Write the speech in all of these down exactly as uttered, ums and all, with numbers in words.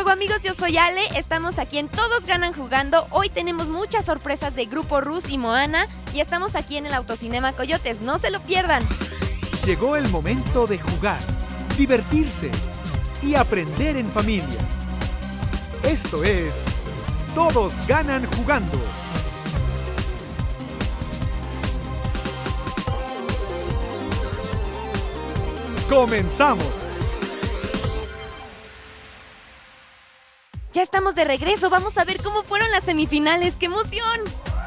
juego, amigos? Yo soy Ale, estamos aquí en Todos Ganan Jugando. Hoy tenemos muchas sorpresas de Grupo Rus y Moana y estamos aquí en el Autocinema Coyotes, no se lo pierdan. Llegó el momento de jugar, divertirse y aprender en familia. Esto es Todos Ganan Jugando. ¡Comenzamos! Ya estamos de regreso, vamos a ver cómo fueron las semifinales. ¡Qué emoción!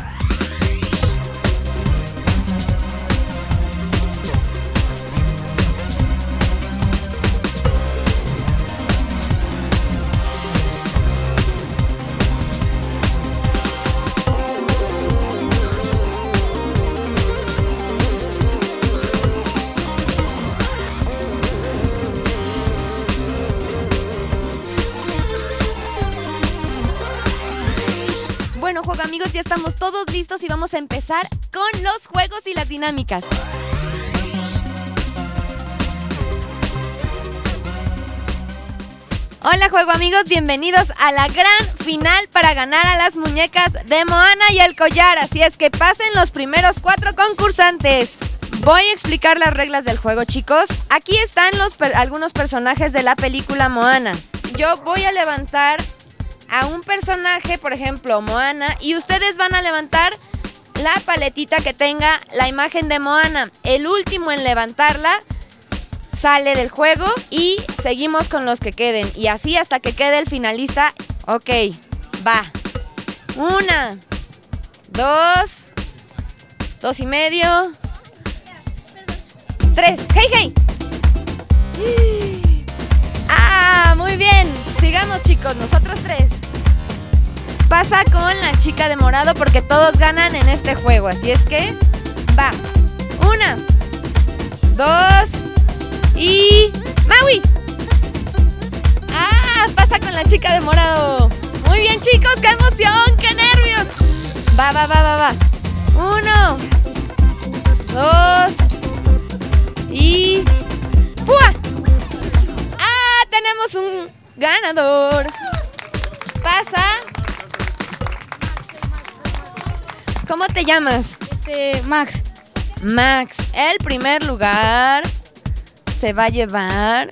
Bueno, juego, amigos, ya estamos todos listos y vamos a empezar con los juegos y las dinámicas. Hola, juego, amigos, bienvenidos a la gran final para ganar a las muñecas de Moana y el collar. Así es que pasen los primeros cuatro concursantes. Voy a explicar las reglas del juego, chicos. Aquí están los per- algunos personajes de la película Moana. Yo voy a levantar a un personaje, por ejemplo, Moana, y ustedes van a levantar la paletita que tenga la imagen de Moana. El último en levantarla sale del juego y seguimos con los que queden. Y así hasta que quede el finalista. Ok, va. Una, dos, dos y medio, tres. ¡Hey, hey! ¡Ah, muy bien! Sigamos, chicos, nosotros tres. Pasa con la chica de morado porque todos ganan en este juego. Así es que va. Una, dos y... ¡Maui! ¡Ah! Pasa con la chica de morado. Muy bien, chicos, qué emoción, qué nervios. Va, va, va, va, va. Uno, dos y... ¡Pua! ¡Ah! Tenemos un ganador. Pasa. ¿Cómo te llamas? Este, Max. Max. El primer lugar se va a llevar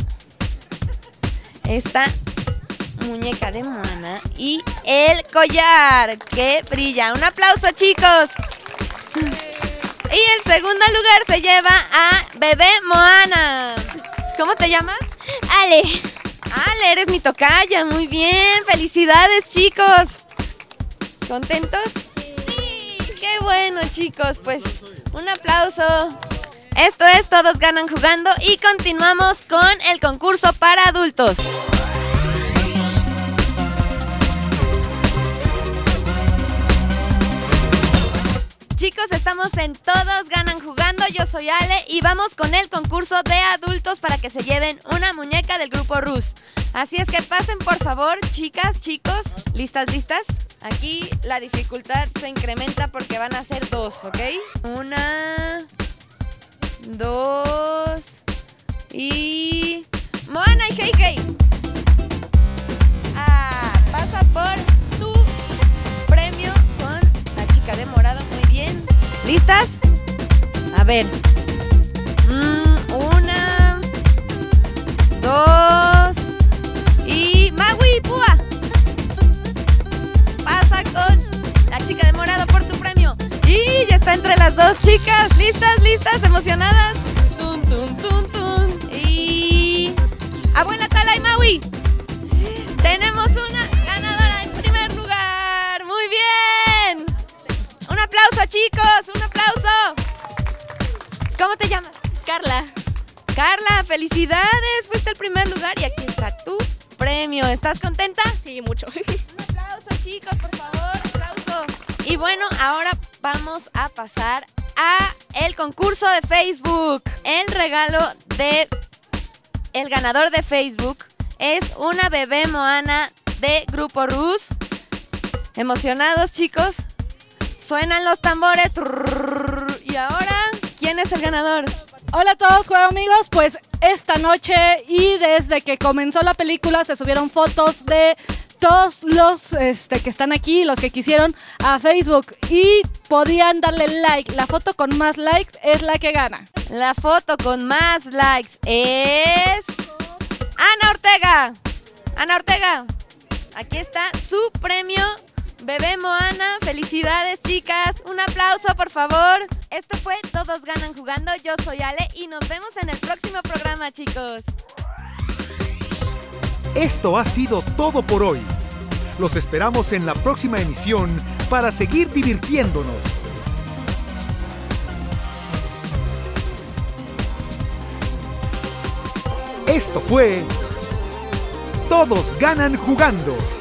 esta muñeca de Moana y el collar que brilla. Un aplauso, chicos. Y el segundo lugar se lleva a Bebé Moana. ¿Cómo te llamas? Ale. Ale, eres mi tocaya. Muy bien. Felicidades, chicos. ¿Contentos? Qué bueno, chicos, pues un aplauso. Esto es Todos Ganan Jugando y continuamos con el concurso para adultos. Chicos, estamos en Todos Ganan Jugando, yo soy Ale y vamos con el concurso de adultos para que se lleven una muñeca del Grupo Rus. Así es que pasen, por favor, chicas, chicos. ¿Listas, listas? Aquí la dificultad se incrementa porque van a ser dos, ¿ok? Una, dos y... Moana y Hey Hey. Ah, pasa por tu premio con la chica de morado. Muy bien. ¿Listas? A ver. Mm, una, dos y... ¡Maui, Púa! Pasa con la chica de morado por tu premio. Y ya está entre las dos chicas. ¿Listas? ¿Listas? ¿Emocionadas? Tun, tun, tun, tun. Y... Abuela Tala y Maui. Tenemos una ganadora en primer lugar. ¡Muy bien! Un aplauso, chicos. Un aplauso. ¿Cómo te llamas? Carla. Carla, felicidades. Fuiste el primer lugar y aquí está tu premio. ¿Estás contenta? Sí, mucho. Un aplauso, chicos, por favor, aplauso. Y bueno, ahora vamos a pasar a el concurso de Facebook. El regalo de el ganador de Facebook es una bebé Moana de Grupo Rus. ¿Emocionados, chicos? Suenan los tambores. Y ahora, ¿quién es el ganador? Hola a todos, juego amigos. Pues esta noche y desde que comenzó la película se subieron fotos de todos los este, que están aquí, los que quisieron, a Facebook y podían darle like. La foto con más likes es la que gana. La foto con más likes es Ana Ortega. Ana Ortega, aquí está su premio. Bebé Moana, felicidades chicas, un aplauso por favor. Esto fue Todos Ganan Jugando, yo soy Ale y nos vemos en el próximo programa, chicos. Esto ha sido todo por hoy. Los esperamos en la próxima emisión para seguir divirtiéndonos. Esto fue Todos Ganan Jugando.